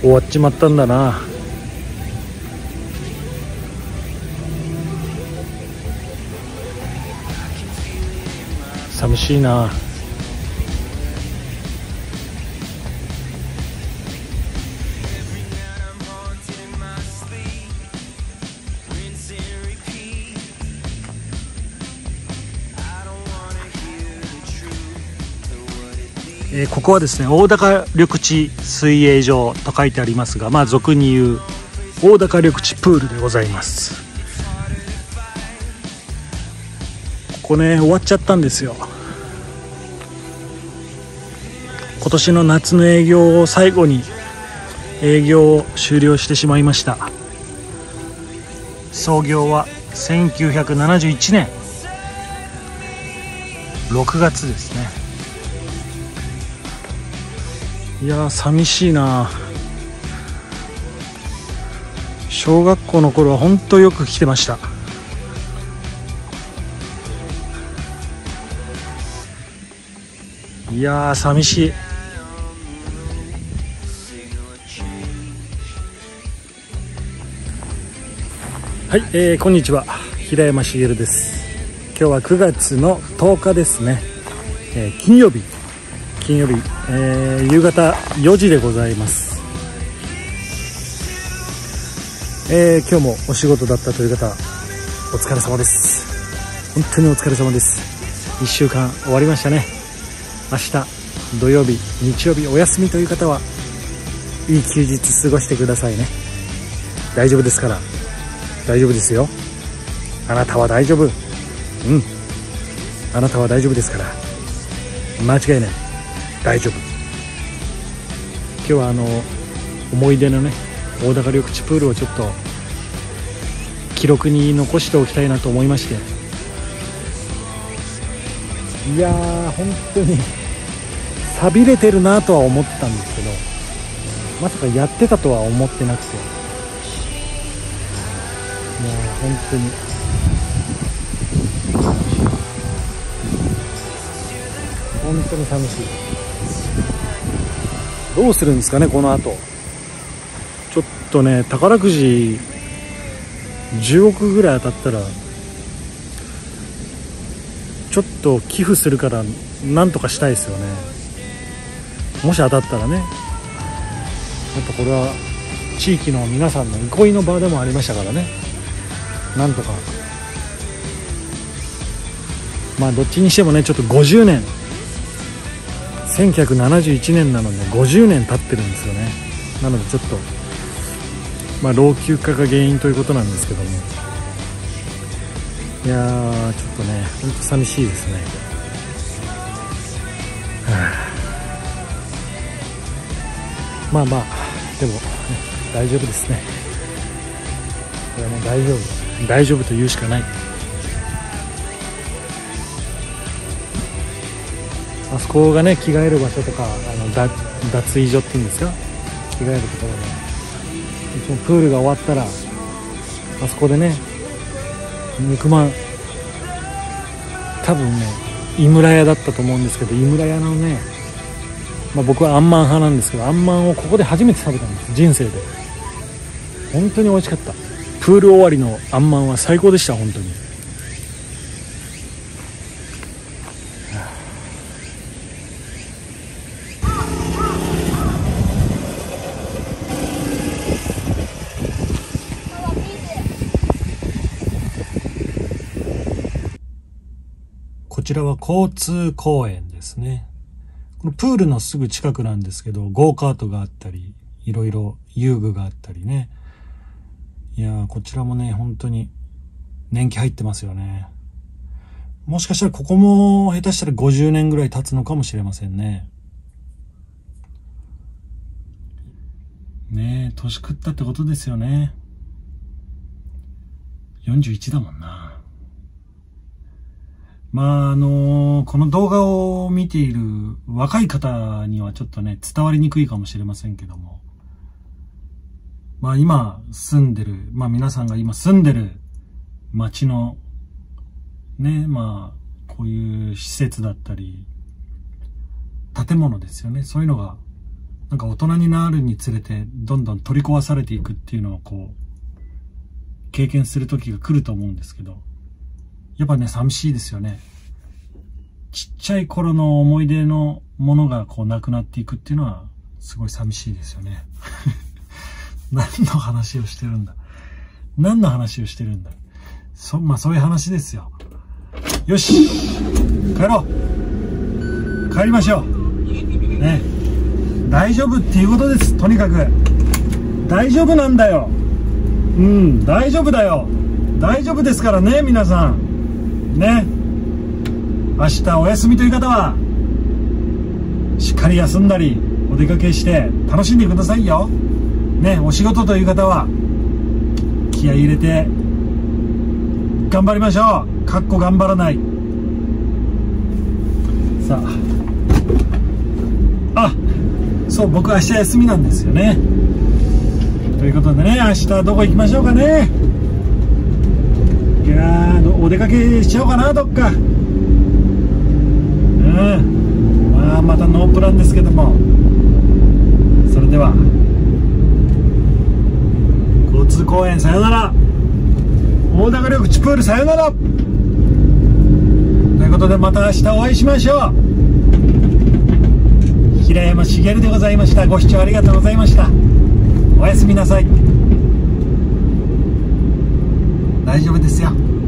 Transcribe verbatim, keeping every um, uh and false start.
終わっちまったんだな。寂しいな。えー、ここはですね、大高緑地水泳場と書いてありますが、まあ俗に言う大高緑地プールでございます。ここね、終わっちゃったんですよ。今年の夏の営業を最後に営業を終了してしまいました。創業はせんきゅうひゃくななじゅういちねんろくがつですね。いやー、寂しいな。小学校の頃は本当よく来てました。いやー、寂しい。はい、えー、こんにちは、平山茂です。今日はくがつのとおかですね、えー、金曜日金曜日、えー、夕方よじでございます。えー、今日もお仕事だったという方、お疲れ様です。本当にお疲れ様です。いっしゅうかん終わりましたね。明日土曜日、日曜日お休みという方はいい休日過ごしてくださいね。大丈夫ですから。大丈夫ですよ。あなたは大丈夫。うん、あなたは大丈夫ですから、間違いない。大丈夫。今日はあの思い出のね、大高緑地プールをちょっと記録に残しておきたいなと思いまして、いやー、本当に寂れてるなとは思ってたんですけど、まさかやってたとは思ってなくて、いやー、本当に本当に寂しい。どうするんですかね、この後。ちょっとね、宝くじじゅうおくぐらい当たったらちょっと寄付するからなんとかしたいですよね。もし当たったらね。やっぱこれは地域の皆さんの憩いの場でもありましたからね。なんとか、まあどっちにしてもね、ちょっとごじゅうねん、せんきゅうひゃくななじゅういちねんなのでごじゅうねん経ってるんですよね。なのでちょっとまあ老朽化が原因ということなんですけども、いやー、ちょっとね、ほんと寂しいですね。はあ、まあまあでも、ね、大丈夫ですね。これはもう大丈夫大丈夫と言うしかない。あそこがね、着替える場所とか、あの脱衣所っていうんですか、着替えるところで、いつもプールが終わったらあそこでね、肉まん、多分ね井村屋だったと思うんですけど、井村屋のね、まあ、僕はあんまん派なんですけど、あんまんをここで初めて食べたんです、人生で。本当に美味しかった。プール終わりのあんまんは最高でした、本当に。こちらは交通公園ですね。このプールのすぐ近くなんですけど、ゴーカートがあったり、いろいろ遊具があったりね。いやー、こちらもね、本当に年季入ってますよね。もしかしたらここも下手したらごじゅうねんぐらい経つのかもしれませんね。ねえ、年食ったってことですよね。よんじゅういちだもんな。まあ、あのー、この動画を見ている若い方にはちょっとね、伝わりにくいかもしれませんけども。まあ今住んでる、まあ皆さんが今住んでる街のね、まあこういう施設だったり、建物ですよね。そういうのが、 なんか大人になるにつれてどんどん取り壊されていくっていうのをこう経験する時が来ると思うんですけど、やっぱね寂しいですよね。ちっちゃい頃の思い出のものがこうなくなっていくっていうのはすごい寂しいですよね。何の話をしてるんだ何の話をしてるんだそまあそういう話ですよ。よし帰ろう帰りましょうね。大丈夫っていうことです。とにかく大丈夫なんだよ。うん大丈夫だよ。大丈夫ですからね皆さんね。明日お休みという方はしっかり休んだりお出かけして楽しんでくださいよね。お仕事という方は気合い入れて頑張りましょう。かっこ頑張らない。さああそう僕明日休みなんですよね。ということでね、明日どこ行きましょうかね。いやーお出かけしちゃおうかなどっか。うんまあまたノープランですけども、それでは交通公園さよなら、大高緑地プールさよならということで、また明日お会いしましょう。平山茂でございました。ご視聴ありがとうございました。おやすみなさい。大丈夫ですよ。